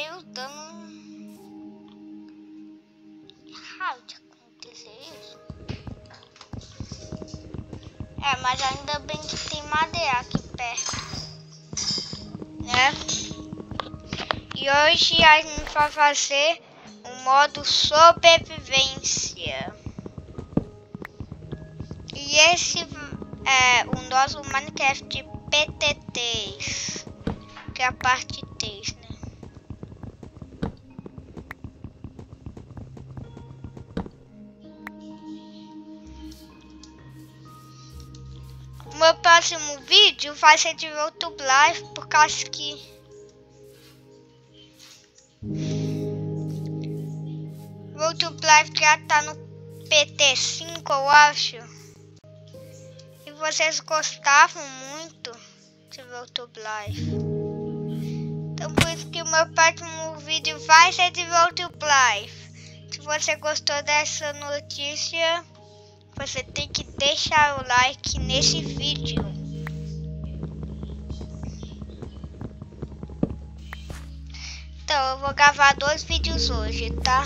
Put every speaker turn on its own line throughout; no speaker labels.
meio dano errado de acontecer isso. Mas ainda bem que tem madeira aqui perto, né? E hoje a gente vai fazer o modo sobrevivência. E esse é o nosso Minecraft PT3, que é a parte 3, né? O meu próximo vídeo vai ser de YouTube Live, por causa que o YouTube Live já tá no PT5, eu acho. E vocês gostavam muito de YouTube Live. Então por isso que o meu próximo vídeo vai ser de YouTube Live. Se você gostou dessa notícia, você tem que deixar o like nesse vídeo. Então eu vou gravar 2 vídeos hoje, tá?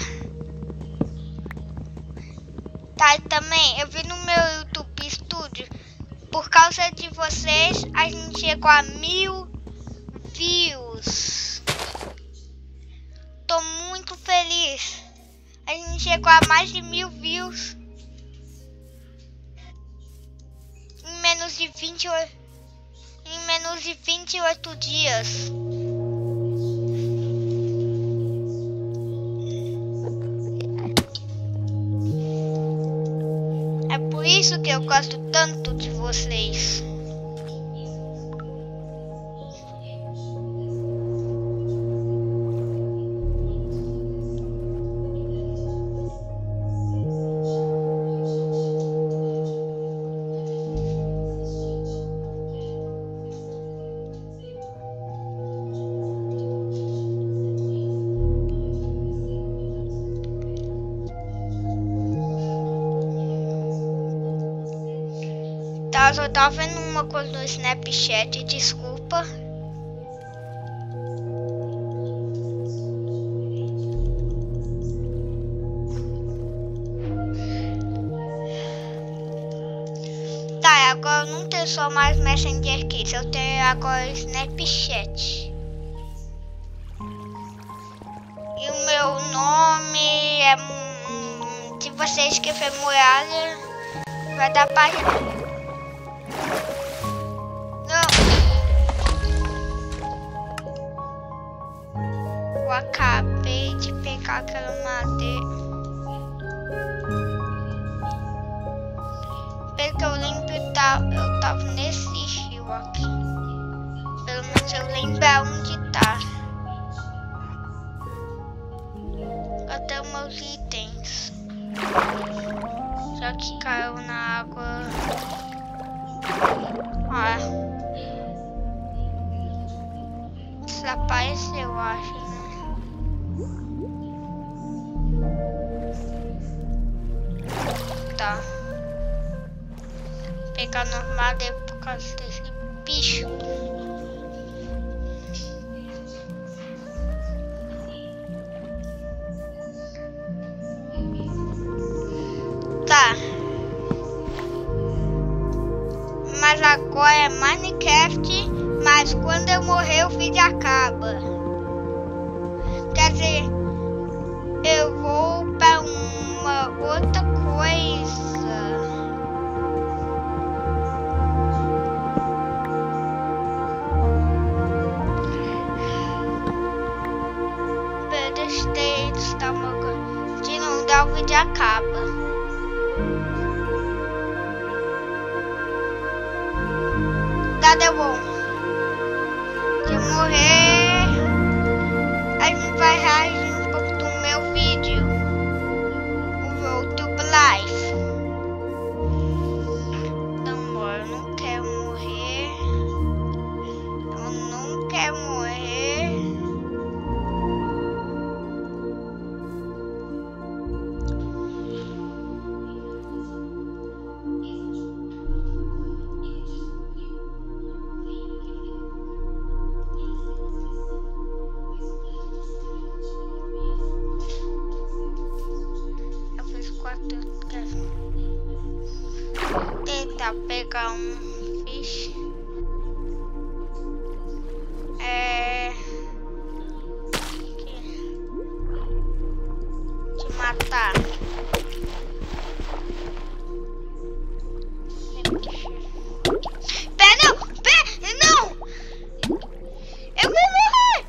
E também eu vi no meu YouTube Studio, por causa de vocês, a gente chegou a 1000 views. Tô muito feliz. A gente chegou a mais de 1000 views em menos de 28 dias. É por isso que eu gosto tanto de vocês. Eu só tava vendo uma coisa no Snapchat, desculpa. Agora eu não tenho só mais Messenger Kids, eu tenho agora Snapchat. E o meu nome é... se você escrever Muralha, vai dar pra... Eu acabei de pegar aquela madeira. Pelo que eu lembro, eu tava nesse rio aqui. Pelo menos eu lembro onde tá. Até os meus itens. Só que caiu na água. Desapareceu, eu acho, né? Tá. Vou pegar no madeira por causa desse bicho. Tá. Mas agora é Minecraft. Mas quando eu morrer o vídeo acaba. Quer dizer, eu vou para uma outra coisa. Se não dá, o vídeo acaba. Tá, deu bom. Se morrer, a gente vai reagir um pouco do meu vídeo, o YouTube Live. Então, amor, eu não quero morrer. Eu não quero morrer. tentar pegar um fish. De matar. Pé não! Pé! Não! Eu vou morrer!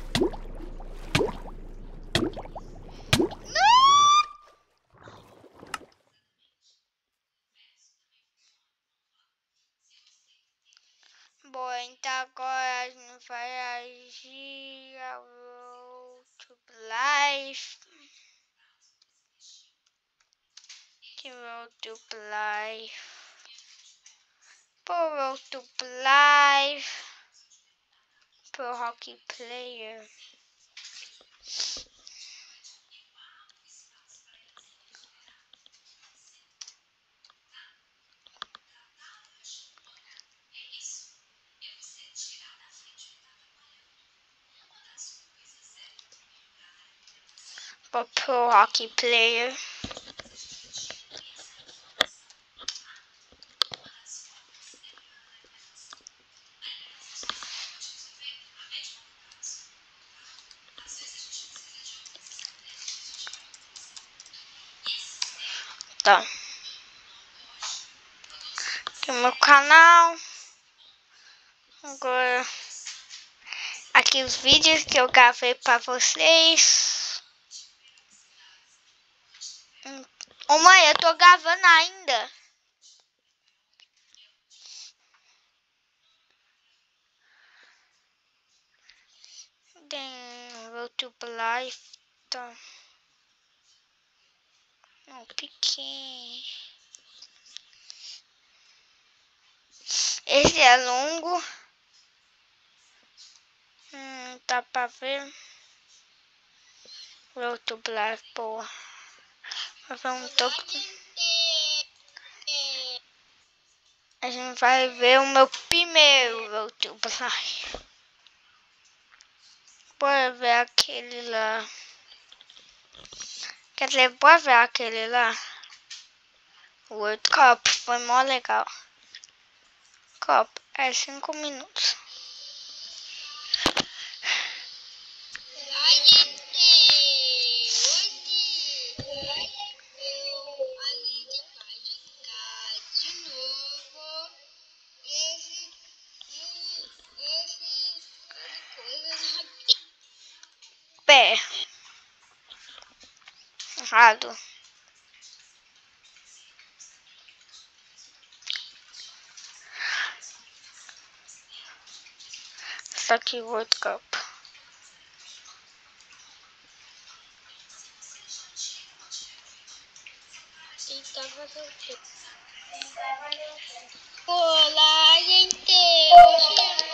Não! Bom, então agora a gente vai agir ao outro life. Que outro life. Por outro life. Pro hockey player. Pro hockey player. Tá. Aqui no meu canal. Agora. Aqui os vídeos que eu gravei pra vocês. Ô mãe, eu tô gravando ainda. Tem YouTube Live. Tá. Não, pequeno. Esse é longo. Dá pra ver. YouTube Live, boa. Vamos A gente vai ver o meu primeiro YouTube Live. Bora ver aquele lá. Quer dizer, bora ver aquele lá. O World Cup foi mó legal. Cup é 5 minutos. Pé. Errado. Isso aqui, World Cup. Olá, gente! Hoje é o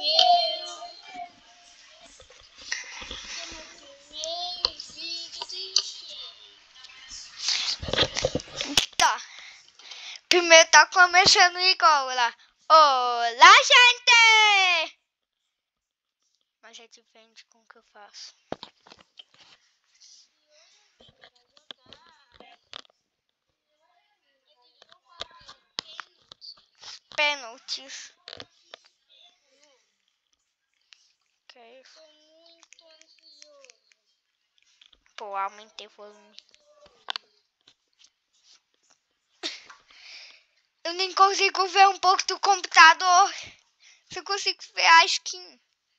primeiro vídeo de... Tá. Primeiro tá começando igual lá. Olá, gente! Mas é diferente com o que eu faço. Pênaltis. Que é isso? Tô muito ansioso. Pô, aumentei o volume. Eu nem consigo ver um pouco do computador. Só consigo ver a skin.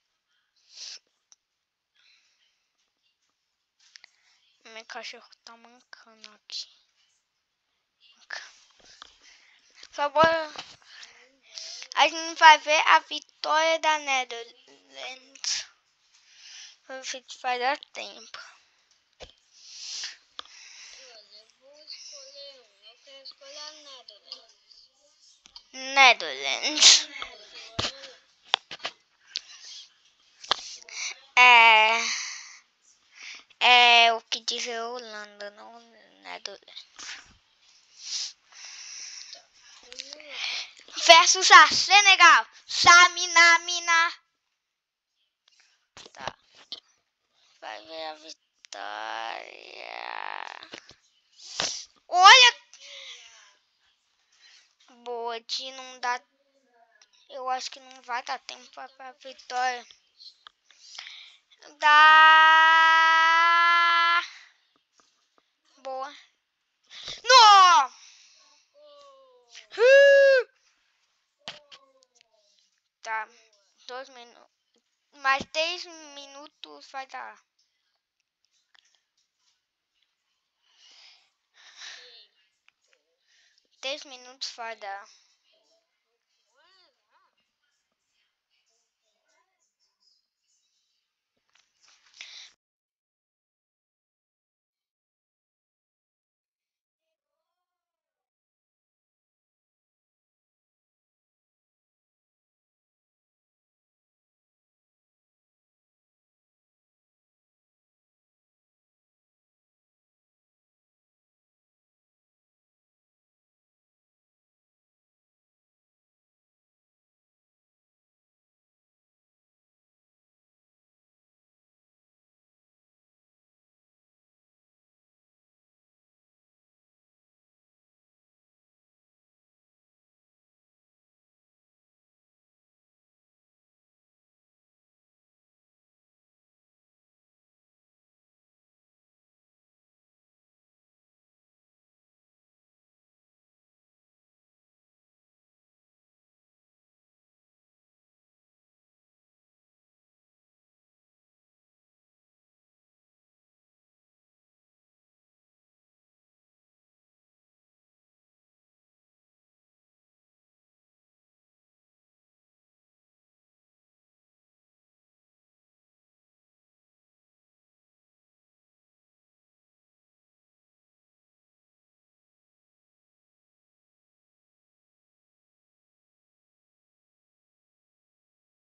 Meu cachorro tá mancando aqui. Só bora. A gente vai ver a vitória da Netherlands. Vamos ver se vai dar tempo. Eu vou escolher um. Eu quero escolher a Netherlands. É o que diz a Holanda, não Netherlands. Versus a Senegal. Samina. Tá. Vai ver a vitória. Olha. Boa hoje não dá. Eu acho que não vai dar tempo pra vitória. Dá. Boa. Não! Tá. 2 minutos. Mais 3 minutos vai dar. 10 minutos vai dar.